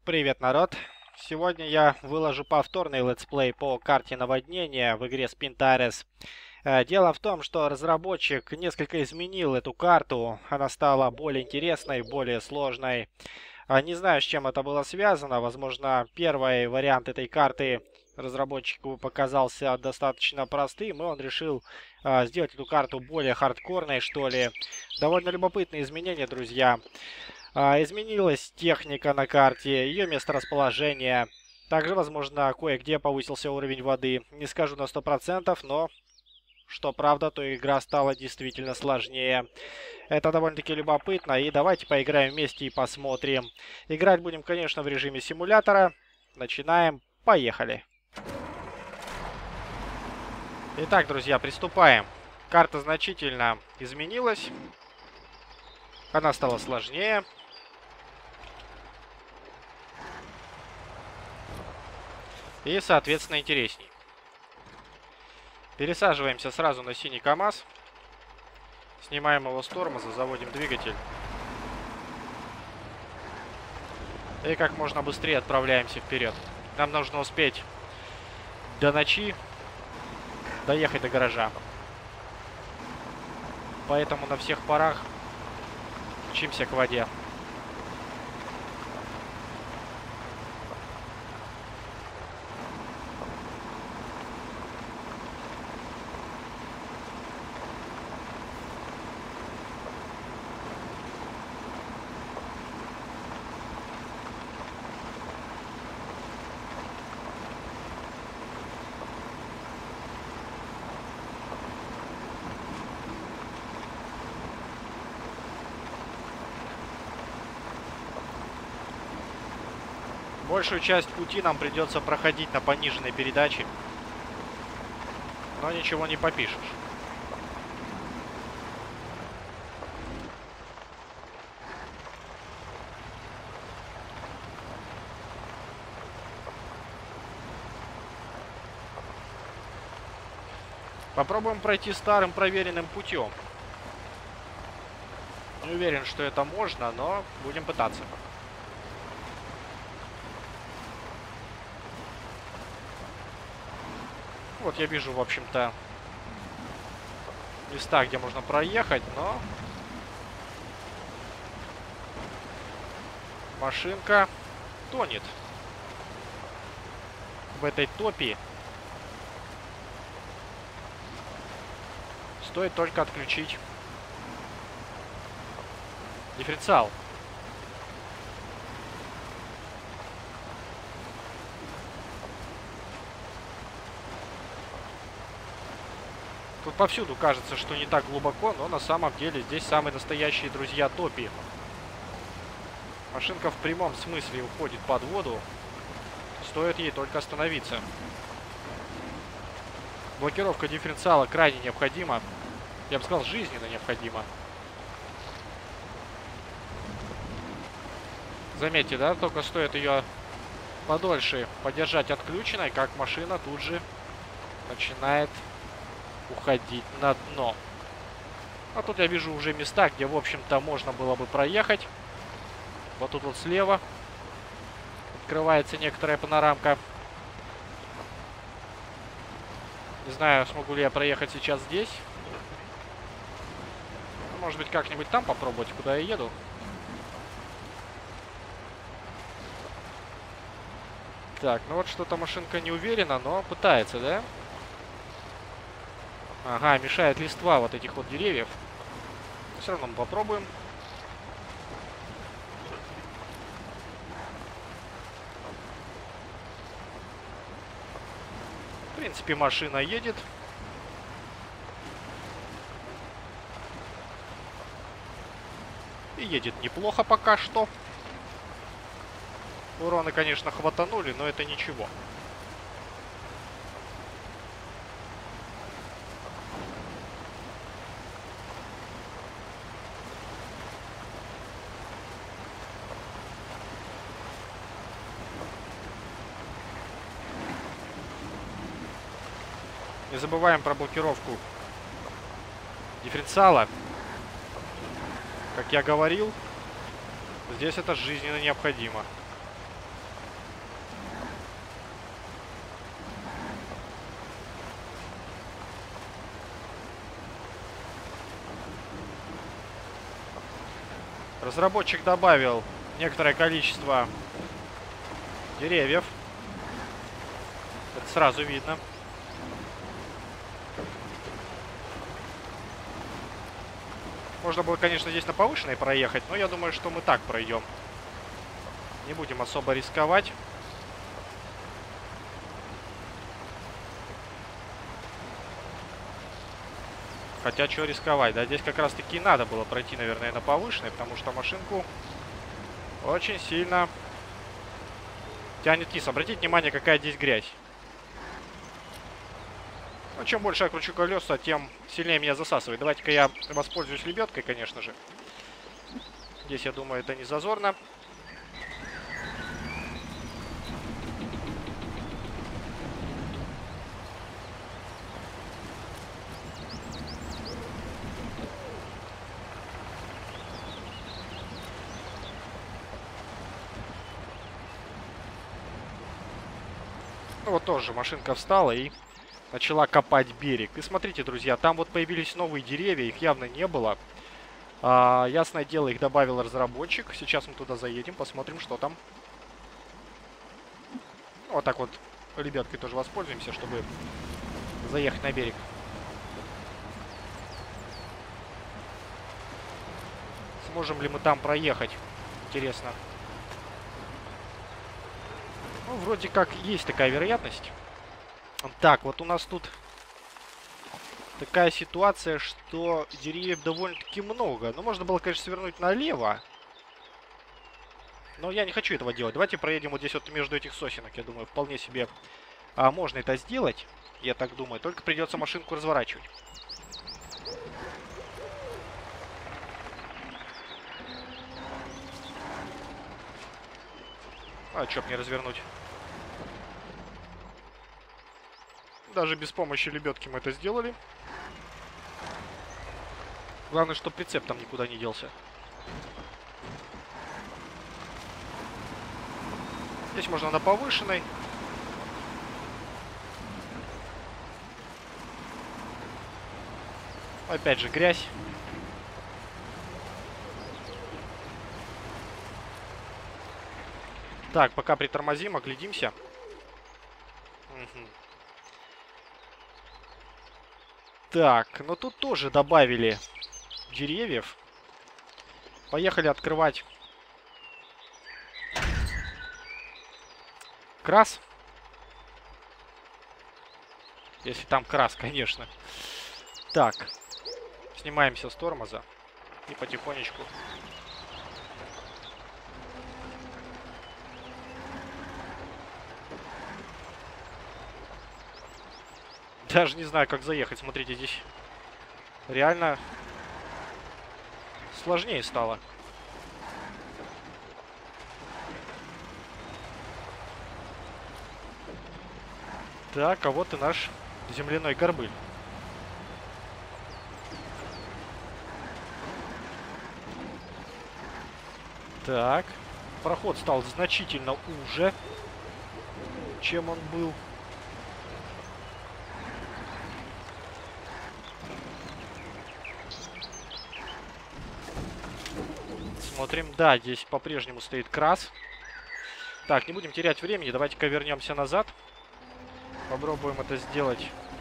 Привет, народ! Сегодня я выложу повторный летсплей по карте наводнения в игре Spintares. Дело в том, что разработчик несколько изменил эту карту. Она стала более интересной, более сложной. Не знаю, с чем это было связано. Возможно, первый вариант этой карты разработчику показался достаточно простым, и он решил сделать эту карту более хардкорной, что ли. Довольно любопытные изменения, друзья. Изменилась техника на карте, ее месторасположение. Также, возможно, кое-где повысился уровень воды. Не скажу на 100%, но что правда, то игра стала действительно сложнее. Это довольно-таки любопытно, и давайте поиграем вместе и посмотрим. Играть будем, конечно, в режиме симулятора. Начинаем. Поехали. Итак, друзья, приступаем. Карта значительно изменилась. Она стала сложнее. И, соответственно, интересней. Пересаживаемся сразу на синий КамАЗ. Снимаем его с тормоза, заводим двигатель. И как можно быстрее отправляемся вперед. Нам нужно успеть до ночи доехать до гаража. Поэтому на всех парах мчимся к воде. Большую часть пути нам придется проходить на пониженной передаче. Но ничего не попишешь. Попробуем пройти старым проверенным путем. Не уверен, что это можно, но будем пытаться. Вот я вижу, в общем-то, места, где можно проехать, но машинка тонет в этой топи. Стоит только отключить дифференциал. Тут повсюду кажется, что не так глубоко, но на самом деле здесь самые настоящие друзья топи. Машинка в прямом смысле уходит под воду. Стоит ей только остановиться. Блокировка дифференциала крайне необходима. Я бы сказал, жизненно необходима. Заметьте, да, только стоит ее подольше подержать отключенной, как машина тут же начинает уходить на дно. А тут я вижу уже места, где, в общем-то, можно было бы проехать. Вот тут вот слева открывается некоторая панорамка. Не знаю, смогу ли я проехать сейчас здесь. Может быть, как-нибудь там попробовать, куда я еду. Так, ну вот что-то машинка не уверена, но пытается, да? Ага, мешает листва вот этих вот деревьев. Все равно мы попробуем. В принципе, машина едет. И едет неплохо пока что. Уроны, конечно, хватанули, но это ничего. Не забываем про блокировку дифференциала. Как я говорил, здесь это жизненно необходимо. Разработчик добавил некоторое количество деревьев. Это сразу видно. Можно было, конечно, здесь на повышенной проехать, но я думаю, что мы так пройдем. Не будем особо рисковать. Хотя, что рисковать? Да, здесь как раз-таки надо было пройти, наверное, на повышенной, потому что машинку очень сильно тянет вниз. Обратите внимание, какая здесь грязь. Но чем больше я кручу колеса, тем сильнее меня засасывает. Давайте-ка я воспользуюсь лебедкой, конечно же. Здесь, я думаю, это не зазорно. Ну вот тоже машинка встала и начала копать берег. И смотрите, друзья, там вот появились новые деревья, их явно не было. Ясное дело, их добавил разработчик. Сейчас мы туда заедем, посмотрим, что там. Вот так вот лебедкой тоже воспользуемся, чтобы заехать на берег. Сможем ли мы там проехать? Интересно. Ну, вроде как есть такая вероятность. Так, вот у нас тут такая ситуация, что деревьев довольно-таки много. Но можно было, конечно, свернуть налево. Но я не хочу этого делать. Давайте проедем вот здесь вот между этих сосенок. Я думаю, вполне себе можно это сделать. Я так думаю. Только придется машинку разворачивать. А чё мне развернуть? Даже без помощи лебедки мы это сделали. Главное, чтобы прицеп там никуда не делся. Здесь можно на повышенной. Опять же грязь. Так, пока притормозим, оглядимся. Угу. Так, но тут тоже добавили деревьев. Поехали открывать крас. Если там крас, конечно. Так, снимаемся с тормоза и потихонечку. Даже не знаю, как заехать. Смотрите, здесь реально сложнее стало. Так, а вот и наш земляной горбыль. Так, проход стал значительно уже, чем он был. Смотрим. Да, здесь по-прежнему стоит крас. Так, не будем терять времени. Давайте-ка вернемся назад. Попробуем это сделать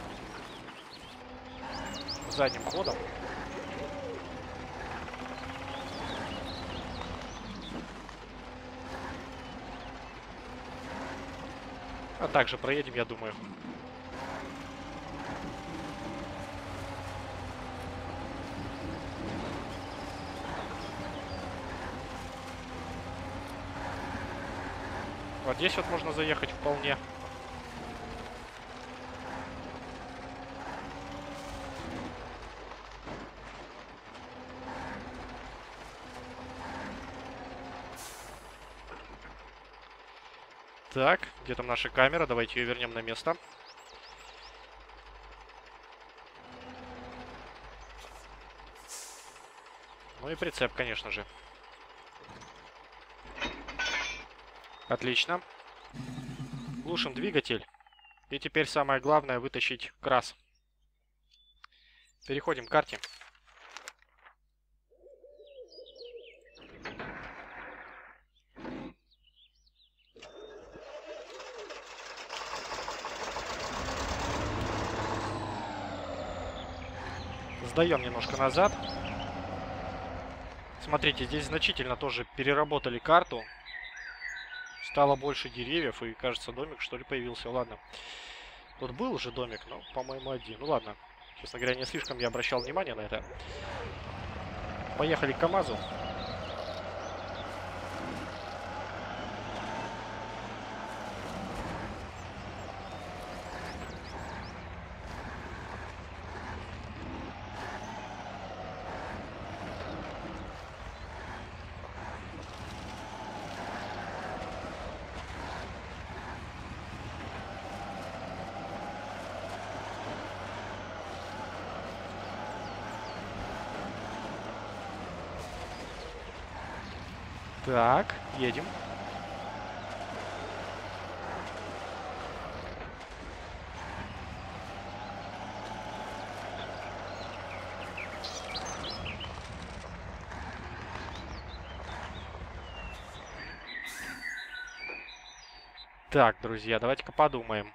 задним ходом. А также проедем, я думаю. Вот здесь вот можно заехать вполне. Так, где там наша камера? Давайте ее вернем на место. Ну и прицеп, конечно же. Отлично. Глушим двигатель. И теперь самое главное вытащить крас. Переходим к карте. Сдаем немножко назад. Смотрите, здесь значительно тоже переработали карту. Стало больше деревьев, и, кажется, домик, что ли, появился. Ладно. Тут был уже домик, но, по-моему, один. Ну, ладно. Честно говоря, не слишком я обращал внимание на это. Поехали к КамАЗу. Так, едем. Так, друзья, давайте-ка подумаем.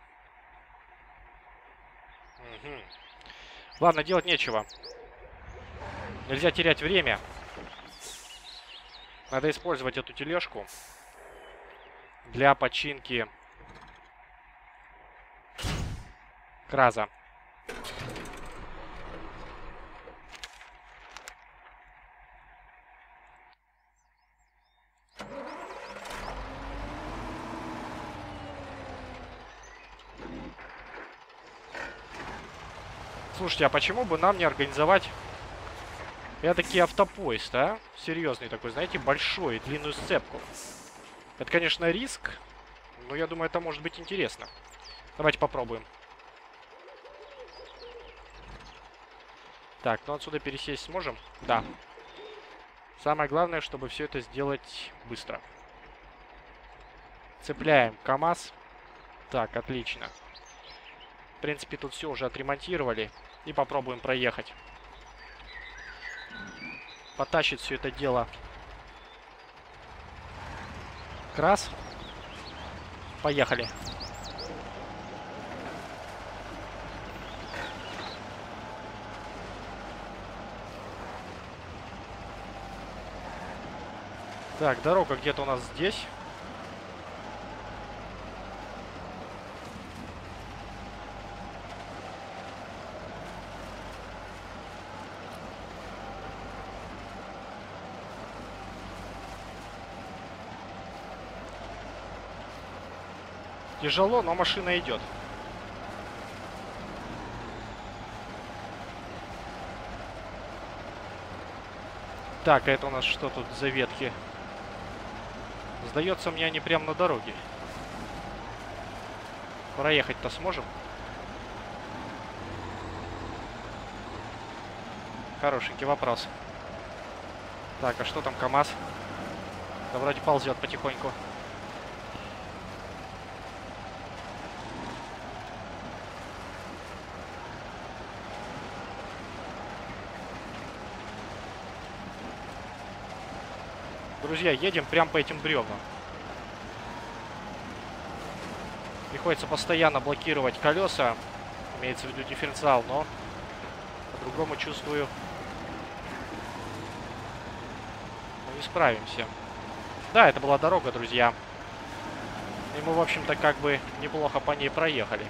Угу. Ладно, делать нечего. Нельзя терять время. Надо использовать эту тележку для починки краза. Слушайте, а почему бы нам не организовать этакий автопоезд, а? Серьезный такой, знаете, большой, длинную сцепку. Это, конечно, риск, но я думаю, это может быть интересно. Давайте попробуем. Так, ну отсюда пересесть сможем? Да. Самое главное, чтобы все это сделать быстро. Цепляем КамАЗ. Так, отлично. В принципе, тут все уже отремонтировали. И попробуем проехать. Потащит все это дело крас. Поехали. Так, дорога где-то у нас здесь. Тяжело, но машина идет. Так, а это у нас что тут за ветки? Сдается мне, они прямо на дороге. Проехать-то сможем? Хорошенький вопрос. Так, а что там КамАЗ? Да вроде ползет потихоньку. Друзья, едем прямо по этим бревнам. Приходится постоянно блокировать колеса. Имеется в виду дифференциал, но по-другому чувствую, мы не справимся. Да, это была дорога, друзья. И мы, в общем-то, как бы неплохо по ней проехали.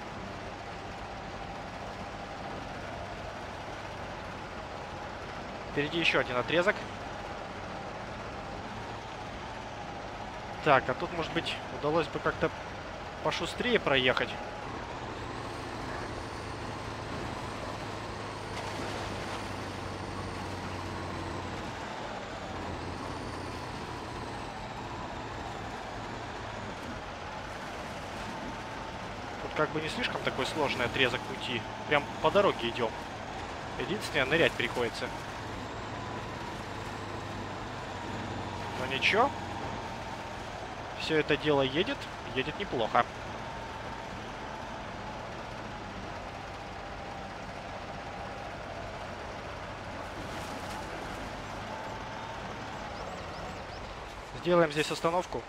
Впереди еще один отрезок. Так, а тут, может быть, удалось бы как-то пошустрее проехать. Тут как бы не слишком такой сложный отрезок пути. Прям по дороге идем. Единственное, нырять приходится. Но ничего. Все это дело едет неплохо. Сделаем здесь остановку.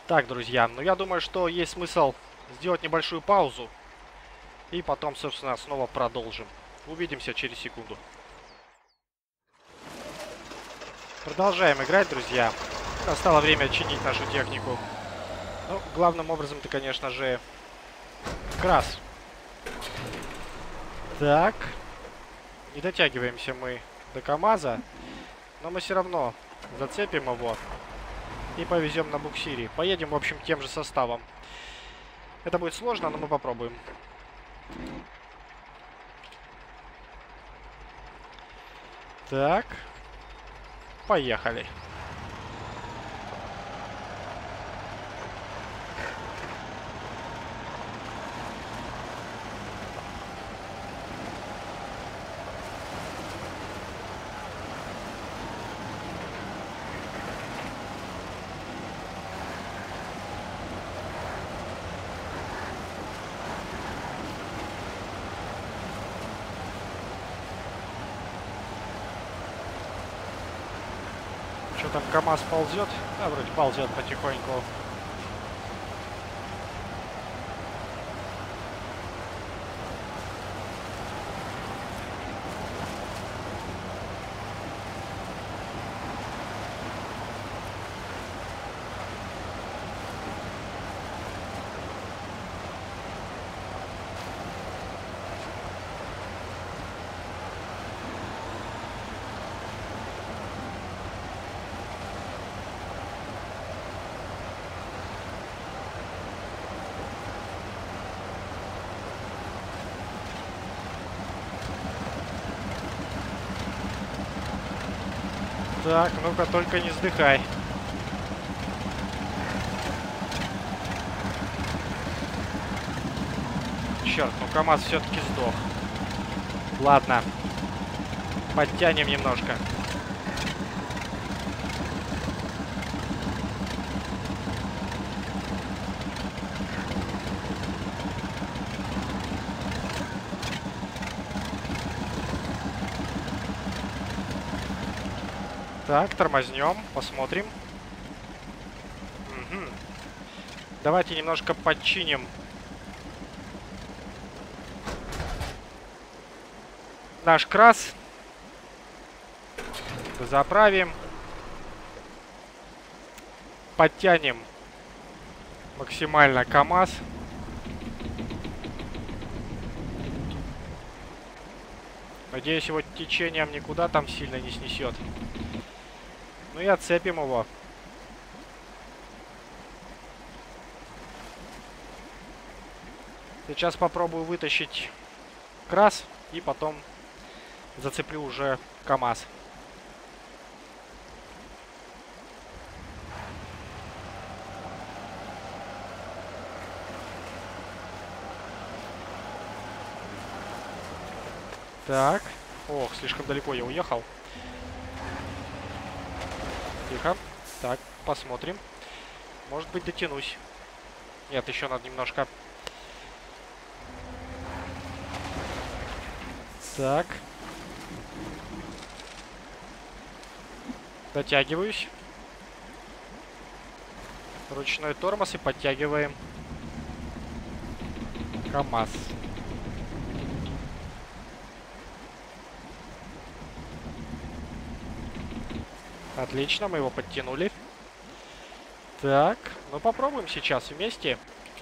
Так, друзья, ну я думаю, что есть смысл сделать небольшую паузу. И потом, собственно, снова продолжим. Увидимся через секунду. Продолжаем играть, друзья. Настало время чинить нашу технику. Ну, главным образом это, конечно же, крас. Так. Не дотягиваемся мы до КамАЗа. Но мы все равно зацепим его. И повезем на буксире. Поедем, в общем, тем же составом. Это будет сложно, но мы попробуем. Так. Поехали. Что там, КамАЗ ползет? Да, вроде ползет потихоньку. Так, ну-ка, только не сдыхай. Черт, ну КамАЗ все-таки сдох. Ладно. Подтянем немножко. Так, тормознем, посмотрим. Угу. Давайте немножко подчиним наш крас. Заправим. Подтянем максимально КамАЗ. Надеюсь, его течением никуда там сильно не снесет. Ну и отцепим его. Сейчас попробую вытащить крас и потом зацеплю уже КамАЗ. Так. Ох, слишком далеко я уехал. Тихо. Так, посмотрим. Может быть, дотянусь. Нет, еще надо немножко. Так. Дотягиваюсь. Ручной тормоз и подтягиваем КамАЗ. Отлично, мы его подтянули. Так, ну попробуем сейчас вместе.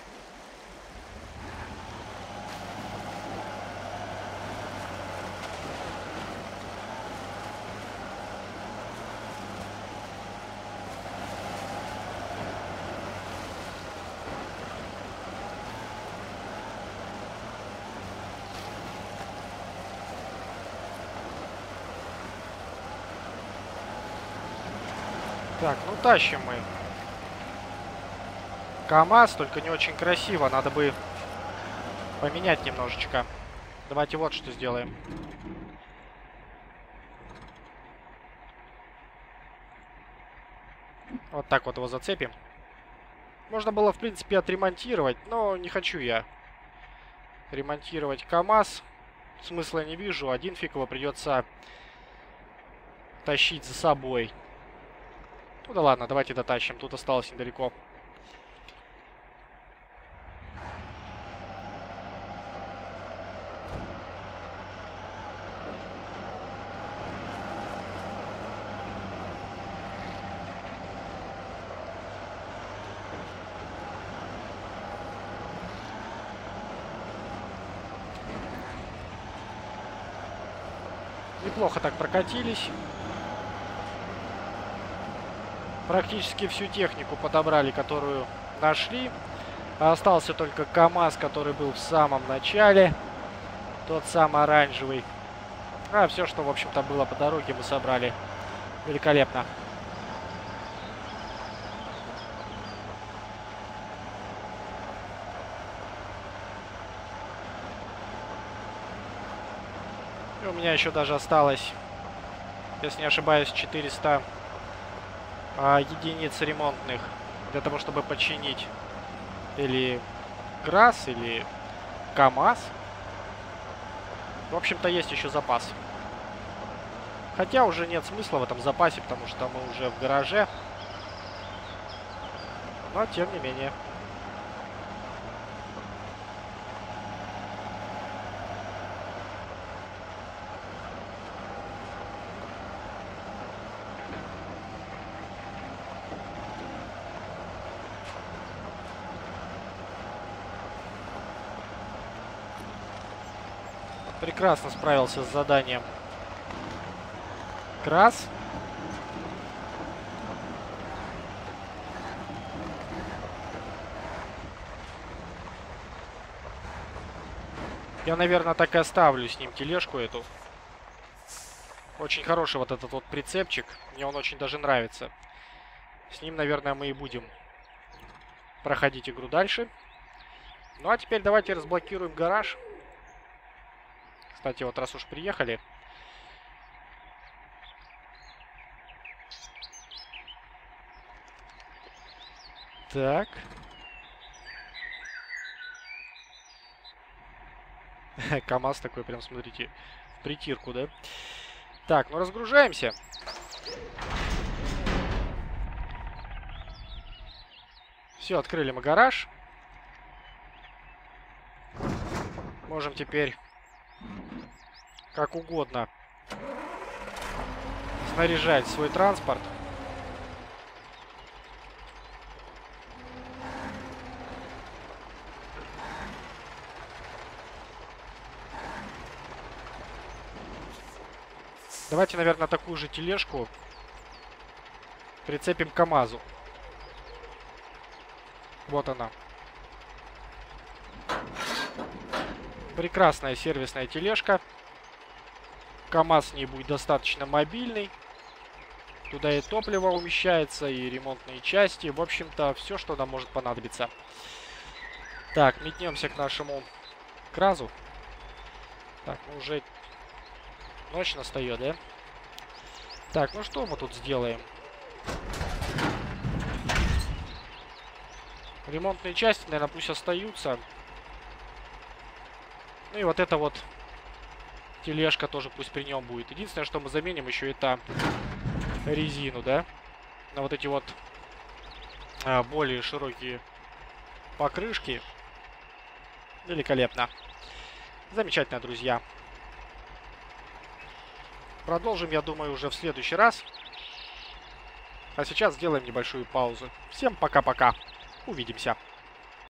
Так, ну тащим мы КамАЗ, только не очень красиво. Надо бы поменять немножечко. Давайте вот что сделаем. Вот так вот его зацепим. Можно было, в принципе, отремонтировать, но не хочу я ремонтировать КамАЗ. Смысла не вижу. Один фиг его придется тащить за собой. Ну да ладно, давайте дотащим. Тут осталось недалеко. неплохо так прокатились. Практически всю технику подобрали, которую нашли. Остался только КамАЗ, который был в самом начале. Тот самый оранжевый. А все, что, в общем-то, было по дороге, мы собрали. Великолепно. И у меня еще даже осталось, если не ошибаюсь, 400 единиц ремонтных для того, чтобы починить или ГРАС, или КамАЗ. В общем-то, есть еще запас. Хотя уже нет смысла в этом запасе, потому что мы уже в гараже. Но, тем не менее. Прекрасно справился с заданием КРАС. Я, наверное, так и оставлю с ним тележку эту. Очень хороший вот этот вот прицепчик. Мне он очень даже нравится. С ним, наверное, мы и будем проходить игру дальше. Ну, а теперь давайте разблокируем гараж. Кстати, вот раз уж приехали. Так. КамАЗ такой, прям, смотрите, в притирку, да? Так, ну разгружаемся. Все, открыли мы гараж. Можем теперь как угодно снаряжать свой транспорт. Давайте, наверное, такую же тележку прицепим к КамАЗу. Вот она. Прекрасная сервисная тележка. КамАЗ с ней будет достаточно мобильный. Туда и топливо умещается, и ремонтные части. В общем-то, все, что нам может понадобиться. Так, метнемся к нашему КРАЗу. Так, ну уже ночь настает, да? Так, ну что мы тут сделаем? Ремонтные части, наверное, пусть остаются. Ну и вот эта вот тележка тоже пусть при нем будет. Единственное, что мы заменим еще, это резину, да? На вот эти вот более широкие покрышки. Великолепно. Замечательно, друзья. Продолжим, я думаю, уже в следующий раз. А сейчас сделаем небольшую паузу. Всем пока-пока. Увидимся.